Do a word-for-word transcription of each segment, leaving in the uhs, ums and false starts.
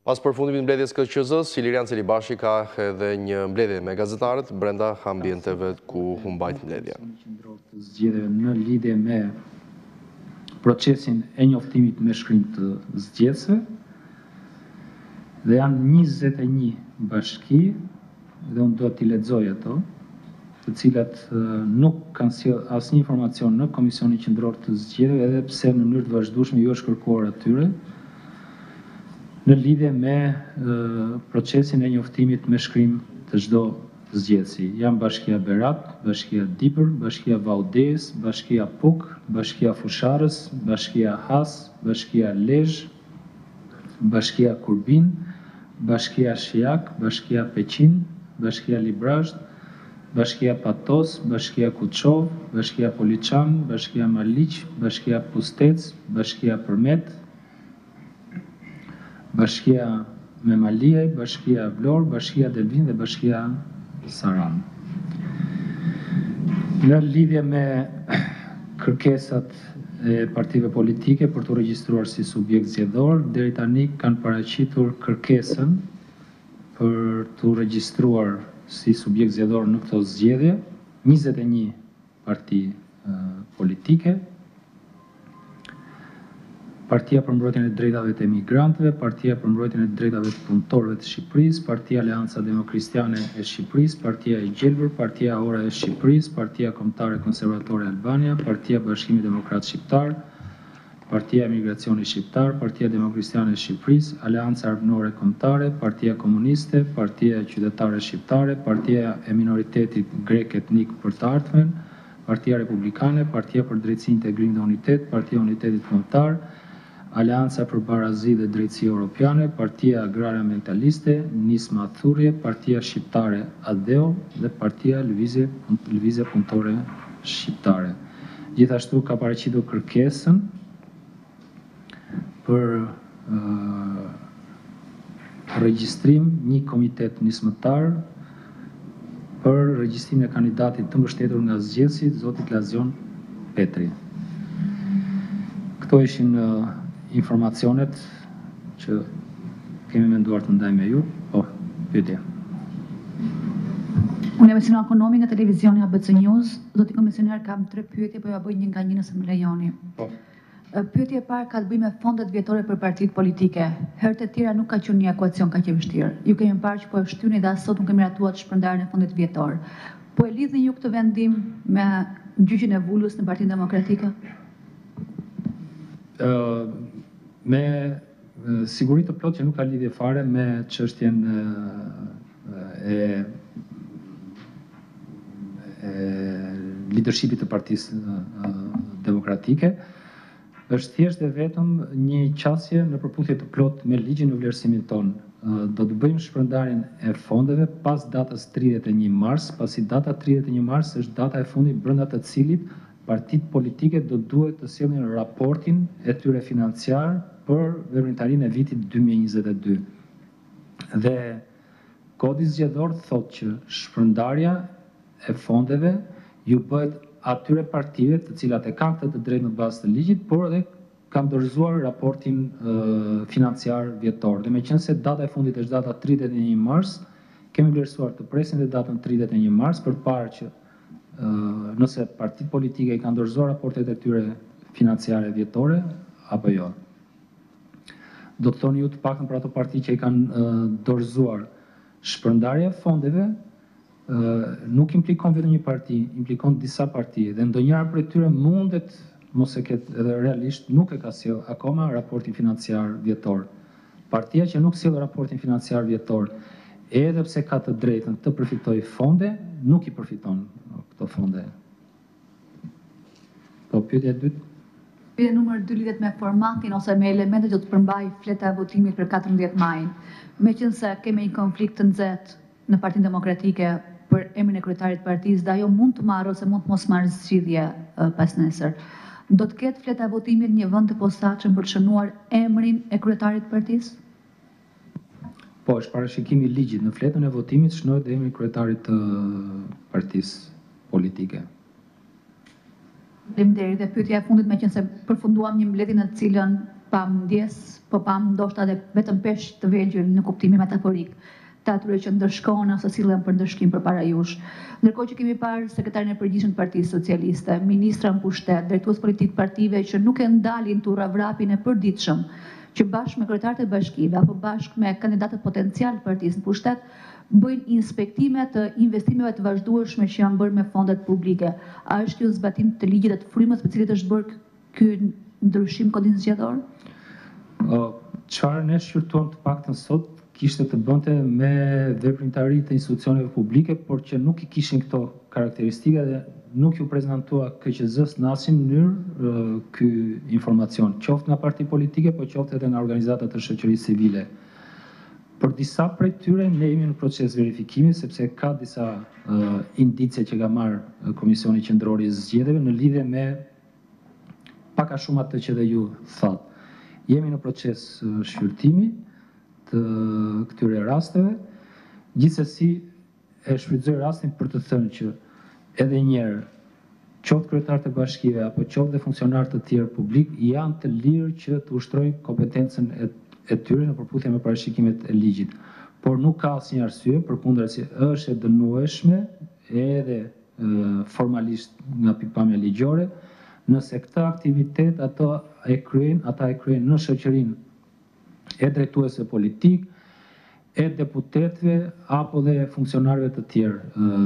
Pas përfundimit mbledhjes K Q Z-s, Ilirian Celibashi ka edhe një mbledhje me gazetarët brenda ambienteve ku humbajt mbledhja. Zgjedhjeve në lidhje me procesin e njoftimit me shkrim të zgjedhësve dhe janë njëzet e një bashki dhe unë do t'i lexoj ato, të cilat nuk kanë sjellë asnjë informacion në Komisionin Qendror të Zgjedhjeve, edhe pse në mënyrë të vazhdueshme ju është kërkuar atyre në lidhje me procesin e njoftimit me shkrim të çdo zgjedhësi. Janë Bashkia Berat, Bashkia Dipër, Bashkia Vaudes, Bashkia Puk, Bashkia Fusharës, Bashkia Has, Bashkia Lezhë, Bashkia Kurbin, Bashkia Shiak, Bashkia Peqin, Bashkia Librazh, Bashkia Patos, Bashkia Kuçov, Bashkia Poliçan, Bashkia Maliq, Bashkia Pustec, Bashkia Përmet, Bashkia Memaliaj, Bashkia Vlorë, Bashkia Delvin dhe Bashkia Saran. Në lidhje me kërkesat e partive politike për të regjistruar si subjekt zgjedhor, deri tani kanë paraqitur kërkesën për të regjistruar si subjekt zgjedhor në këto zgjedhje njëzet e një parti politike, Partia për mbrojtjen e drejtave të emigrantëve, Partia për mbrojtjen e drejtave të punëtorëve të Shqipërisë, Partia Aleanca Demokristjane e Shqipërisë, Partia e Gjelbër, Partia Ora e Shqipërisë, Partia Kombëtare Konservatore Albania, Partia Bashkimi Demokrat Shqiptar, Partia Emigracioni Shqiptar, Partia Demokristiane e Shqipërisë, Aleanca Armënore Kombëtare, Partia Komuniste, Partia Qytetare Shqiptare, Partia e Minoritetit Grek Etnik për të Ardhmen, Partia Republikane, Partia për Drejtësi, Integrim dhe Unitet, Partia Unitetit Kombëtar, Aleanca për Barazi dhe Drejtësi Europiane, Partia Agrare Ambientaliste, Nisma Thurje, Partia Shqiptare Adeo dhe Partia Lëvizje Punëtore Shqiptare. Gjithashtu ka paraqitur kërkesën për uh, regjistrim një komitet nismëtar për regjistrimin e kandidatit të mbështetur nga zgjedhësi, zotit Lazion Petri. Këto ishin uh, informacionet që kemi menduar të ndajmë me ju. Po, pyetje. Unë jam Esinua Konomi nga televizioni A B C News. Zoti komisioner, kam tre pyetje, po ja bëj një nga një nëse më lejoni. Po. Pyetja e parë ka të bëjë me fondet vjetore për partitë politike. Herët e tjera nuk ka qenë një ekuacion kaq e vështirë. Ju kemi parë që po e shtyni dhe as sot nuk kemi ratuar shpërndarjen e fondit vjetor. Po e lidhni ju këtë vendim me gjyqin e Vulës në Partinë Demokratike? Uh, me uh, siguri të plot që nuk ka lidhje fare me çështjen uh, e, e leadershipit të Partisë uh, Demokratike, është thjesht dhe vetëm një qasje në përputhje të plot me ligjin në vlerësimin ton. Uh, do të bëjmë shpërndarjen e fondeve pas datës tridhjetë e një mars, pasi data tridhjetë e një mars është data e fundit brenda të cilit partitë politike do duhet të sjellin raportin e tyre financiar për veprimtarinë e vitit dy mijë e njëzet e dy. Dhe kodi zgjedhor thotë që shpërndarja e fondeve ju bëhet atyre partive të cilat e kanë këtë të drejtë në bazë të ligjit, por edhe kanë dorëzuar raportin uh, financiar vjetor. Dhe meqense data e fundit është data tridhjetë e një mars, kemi vlerësuar të presim dhe datën tridhjetë e një mars për parë që Uh, nëse partitë politike i kanë dorëzuar raportet e tyre financiare vjetore, apo jo. Do të thoni ju të paktën për ato parti që i kanë uh, dorëzuar shpërndarja e fondeve, uh, nuk implikon vetëm një parti, implikon disa parti, dhe ndonjëra prej tyre mundet, mos e ketë edhe realisht, nuk e ka sjell akoma raportin financiar vjetor. Partia që nuk sjell raportin financiar vjetor, edhe pse ka të drejtën të përfitojë fonde, nuk i përfiton këto fonde. Po, pyetja e dytë. Pyetja numër dy lidhet me formatin ose me elementet që do të përmbajë fleta e votimit për katërmbëdhjetë majin. Meqense kemi një konflikt të nxehtë në Partinë Demokratike për emrin e kryetarit të partisë, dhe ajo mund të marrë ose mund të mos marrë zgjidhje pas nesër. Do të ketë fleta e votimit një vend të posaçëm për të shënuar emrin e kryetarit të partisë? Po, është parashikimi i ligjit. Në fletën e votimit shënohet emri i kryetarit të partisë politike. Faleminderit. Dhe pyetja e fundit, meqense përfunduam një mbledhje në të cilën pam ndjes, po pam ndoshta edhe vetëm peshq të vegjël në kuptimin metaforik të atyre që ndërshkohen ose sillen për ndërshkim përpara jush. Ndërkohë që kemi parë sekretarin e përgjithshëm të Partisë Socialiste, ministra në pushtet, drejtues politik partive që nuk e ndalin turravrapin e përditshëm që bashkë me kryetarët e bashkive apo bashkë me kandidatët potencial të partisë në pushtet bëjnë inspektime të investimeve të vazhdueshme që janë bërë me fondet publike. A është kjo zbatim të ligjit dhe të frymës me të cilët është bërë ky ndryshim kodin zgjedhor? Çfarë ne shqyrtuam të paktën sot kishte të bënte me veprimtari të institucioneve publike, por që nuk i kishin këto karakteristika dhe nuk ju prezantua K Q Z-s në asnjë mënyrë ky informacion, qoftë nga parti politike, po qoftë edhe nga organizata të shoqërisë civile. Për disa prej tyre ne jemi në proces verifikimi sepse ka disa uh, indicie që ka marrë Komisioni Qendror i Zgjedhjeve në lidhje me pak a shumë atë që dhe ju thatë. Jemi në proces uh, shqyrtimi të këtyre rasteve, gjithsesi e shfrytëzoj rastin për të thënë që edhe njerë, qoftë kryetarët e bashkive apo qoftë dhe funksionarët të tjerë publik janë të lirë që të ushtrojnë kompetencën e e tyre në përputhje me parashikimet e ligjit. Por nuk ka asnjë arsye, përkundrazi është e dënueshme edhe e, formalisht nga pikpamja ligjore, nëse këtë aktivitet ato e kryejnë, ata e kryejnë në shoqërinë e drejtuesve politik, e deputetëve apo dhe funksionarëve të tjerë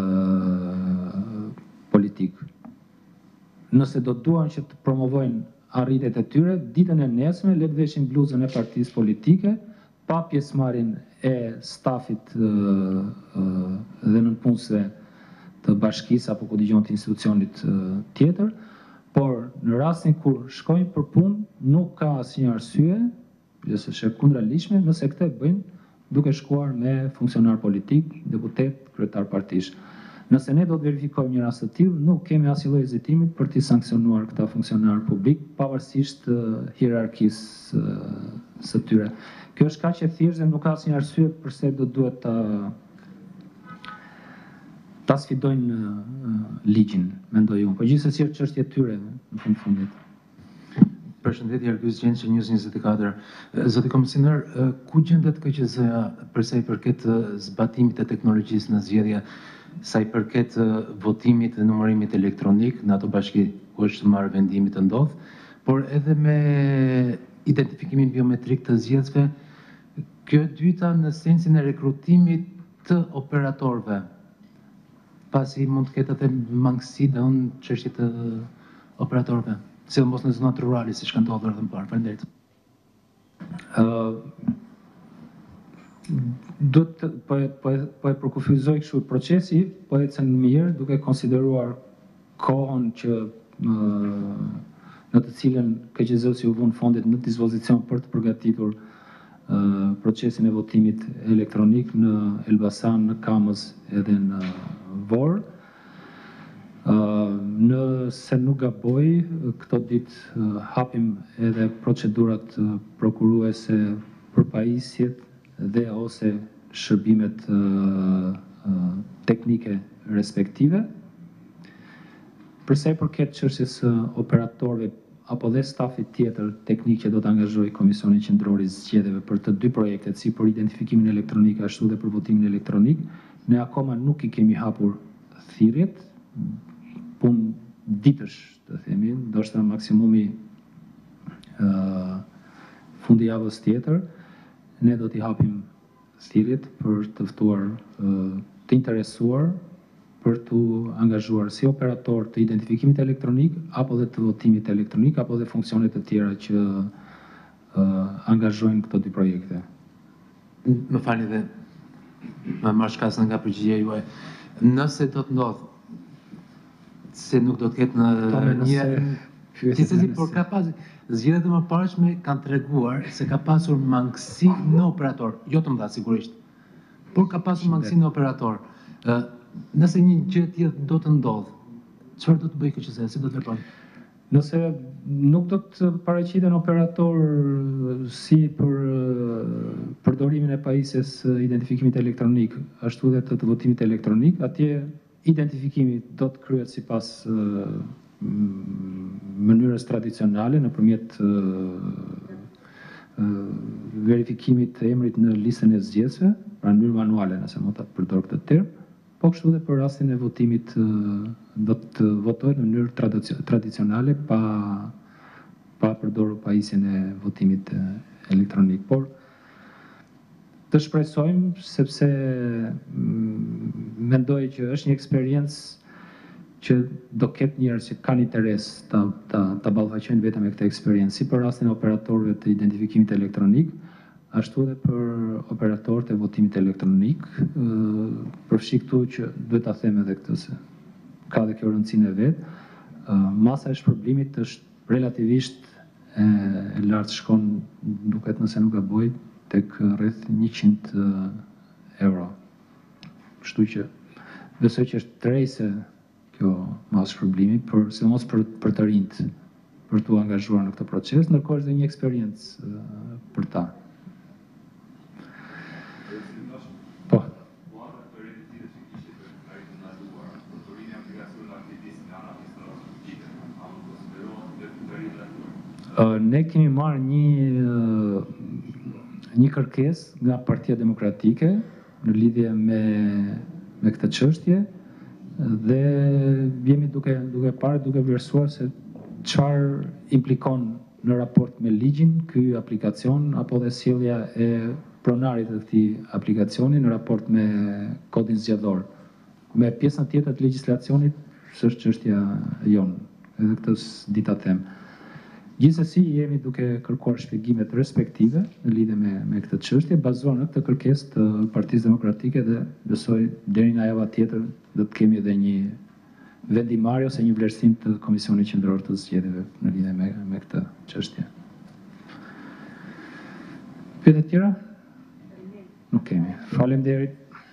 e, politik. Nëse do duan që të promovojnë arritjet e tyre, ditën e nesme le të veshin bluzën e partisë politike, pa pjesëmarrjen e stafit e, e, dhe nënpunësve të bashkisë apo ku dëgjon të institucionit e, tjetër, por në rastin kur shkojnë për punë, nuk ka asnjë arsye, nëse është kundraligjshme, nëse këtë bëjnë duke shkuar me funksionar politik, deputet, kryetar partish. Nëse ne do të verifikojmë një rast të tillë, nuk kemi asnjë lloj hezitimi për të sankcionuar këta funksionar publik, pavarësisht uh, hierarkisë uh, së tyre. Kjo është kaq e thjeshtë dhe nuk ka asnjë arsye pse do duhet ta ta sfidojnë uh, ligjin, mendoj unë. Po gjithsesi është çështje e tyre në fund fundit. Përshëndetje, Argyll Gjençi, News njëzet e katër. Zoti komisioner, ku gjendet K Q Z-ja për sa i përket zbatimit të teknologjisë në zgjedhje, sa i përket votimit dhe numërimit elektronik në ato bashki ku është marrë vendimi të ndodh, por edhe me identifikimin biometrik të zgjedhësve, kjo e dyta në sensin e rekrutimit të operatorëve, pasi mund të ketë atë mangësi dhe unë çështje të operatorëve, sidomos në zonat rurale, siç ka ndodhur edhe më parë. Faleminderit. Uh, do të po e, po e, po e përkufizoj kështu procesi, po ecën mirë duke konsideruar kohën që uh, në të cilën K Q Z-s u vën fondit në dispozicion për të përgatitur uh, procesin e votimit elektronik në Elbasan, në Kamës edhe në Vorë. Uh, nëse nuk gaboj, këto ditë uh, hapim edhe procedurat uh, prokuruese për pajisjet dhe ose shërbimet uh, uh, teknike respektive. Përsa i përket çështjes së operatorëve apo dhe stafit tjetër teknik që do të angazhojë Komisioni Qendror i Zgjedhjeve për të dy projektet, si për identifikimin elektronik ashtu dhe për votimin elektronik, ne akoma nuk i kemi hapur thirrjet, punë ditësh, të themi, ndoshta maksimumi uh, fundi javës tjetër, ne do t'i hapim thirrjet për të ftuar uh, të interesuar për të angazhuar si operator të identifikimit elektronik, apo dhe të votimit elektronik, apo dhe funksionet të tjera që uh, angazhojnë këto dy projekte. Më falni dhe më marr shkasën nga përgjigjja juaj. Nëse do të ndodhë se nuk do të ketë në një... Gjithsesi, por ka pas... Zgjedhjet e mëparshme kanë treguar se ka pasur mangësi në operator, jo të mëdha sigurisht, por ka pasur mangësi në operator. Nëse një gjë e tillë do të ndodhë, çfarë do të bëjë K Q Z-ja, si do të veprojë? Nëse nuk do të paraqiten operator si për përdorimin e pajisjes identifikimit elektronik, ashtu dhe të, të votimit elektronik, atje identifikimi do të kryhet sipas uh, mënyrës tradicionale nëpërmjet uh, verifikimit të emrit në listën e zgjedhësve, pra në mënyrë manuale, nëse mund ta përdor këtë term, po kështu dhe për rastin e votimit do të votohet në mënyrë tradicio- tradicionale pa pa përdorur pajisjen e votimit elektronik. Por të shpresojmë sepse mm, mendoj që është një eksperiencë që do ketë njerëz që kanë interes ta ta ta ballafaqojnë vetëm me këtë eksperiencë, si për rastin e operatorëve të identifikimit elektronik, ashtu edhe për operatorët e votimit elektronik. Ë, Përfshi këtu që duhet ta them edhe këtë se ka dhe kjo rëndësinë e vet. Ë, Masa e shpërblimit është relativisht e, e lartë, shkon duket nëse nuk gaboj tek rreth njëqind euro. Kështu që besoj që është trejse kjo masë shpërblimi, për, sidomos për, për të rinjt, për t'u angazhuar në këtë proces, ndërkohë është dhe një eksperiencë uh, për ta. Po. Uh, ne kemi marrë një uh, një kërkesë nga Partia Demokratike në lidhje me me këtë çështje, dhe jemi duke duke parë, duke vlerësuar se çfarë implikon në raport me ligjin ky aplikacion apo dhe sjellja e pronarit të këtij aplikacioni në raport me kodin zgjedhor. Me pjesën tjetër të legjislacionit s'është çështja jonë, edhe këtë s'di ta them. Gjithsesi jemi duke kërkuar shpjegimet respektive në lidhje me me këtë çështje, bazuar në këtë kërkesë të Partisë Demokratike, dhe besoj deri nga java tjetër do të kemi edhe një vendimarrje ose një vlerësim të Komisionit Qendror të Zgjedhjeve në lidhje me me këtë çështje. Pyetje tjera? Nuk kemi. Faleminderit.